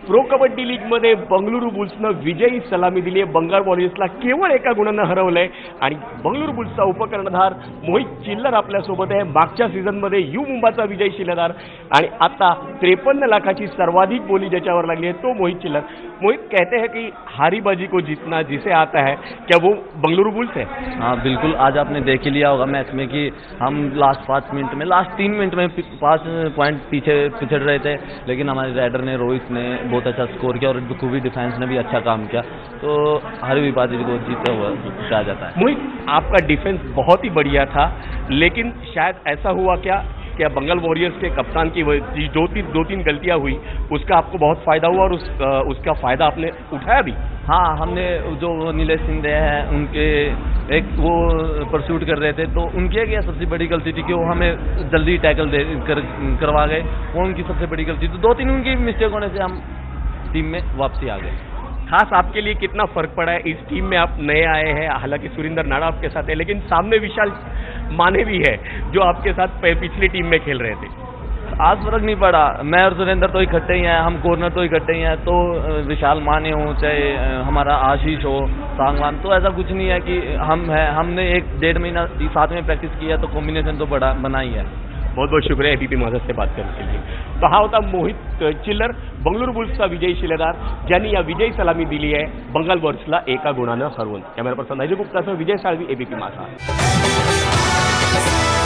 Pro kabaddi लीगमध्ये बंगळुरू बुल्सनं विजयी सलामी दिली आहे. बंगाल वॉरियर्सला केवळ एका गुणानं हरवलंय आणि बंगळुरू बुल्सचा उपकर्णधार मोहित चिल्लर आपल्यासोबत आहे. मागच्या सीझनमध्ये यू मुंबाचा विजयी शिलेदार आणि आता 53 लाखाची सर्वाधिक बोली ज्याच्यावर लागली है तो मोहित चिल्लर. मोहित कहते हैं कि हारी बाजी को जीतना जिसे आता है, क्या वो बंगलुरु बुल्स है? हाँ बिल्कुल, आज आपने देख ही लिया होगा मैच में कि हम लास्ट 3 मिनट में 5 पॉइंट पीछे पिछड़ रहे थे, लेकिन हमारे राइडर ने, रोहित ने बहुत अच्छा स्कोर किया और खूबी डिफेंस ने भी अच्छा काम किया, तो हारी हुई बाजी को जीता हुआ आ जाता है. मोहित, आपका डिफेंस बहुत ही बढ़िया था, लेकिन शायद ऐसा हुआ क्या बंगाल वॉरियर्स के कप्तान की दो तीन गलतियां हुई, उसका आपको बहुत फायदा हुआ और उसका फायदा आपने उठाया भी? हाँ, हमने जो नीलेश सिंधे हैं उनके एक वो परस्यूट कर रहे थे, तो उनकी एक सबसे बड़ी गलती थी कि वो हमें जल्दी टैकल करवा गए, वो उनकी सबसे बड़ी गलती थी. 2-3 उनकी मिस्टेक होने से हम टीम में वापसी आ गए. खास आपके लिए कितना फर्क पड़ा है? इस टीम में आप नए आए हैं, हालांकि सुरेंद्र नाड़ा आपके साथ है, लेकिन सामने विशाल माने भी है जो आपके साथ पिछली टीम में खेल रहे थे. आज फर्क नहीं पड़ा, मैं और सुरेंद्र तो इकट्ठे ही हैं, हम कॉर्नर तो इकट्ठे ही हैं, तो विशाल माने हो चाहे हमारा आशीष हो, सांगवान, तो ऐसा कुछ नहीं है कि हमने 1-1.5 महीना साथ में प्रैक्टिस किया, तो कॉम्बिनेशन तो बना ही है. बहुत बहुत शुक्रिया एबीपी माझा से बात करने के लिए. तो हा होता मोहित चिल्लर, बंगळुरू बुल्सचा विजयी शिलेदार, ज्यांनी या विजयी सलामी दिली आहे बंगाल वॉरियर्सला एका गुणानं हरवून. कॅमेरा पर्सन अजय गुप्तासह विजय साळवी, एबीपी माझा.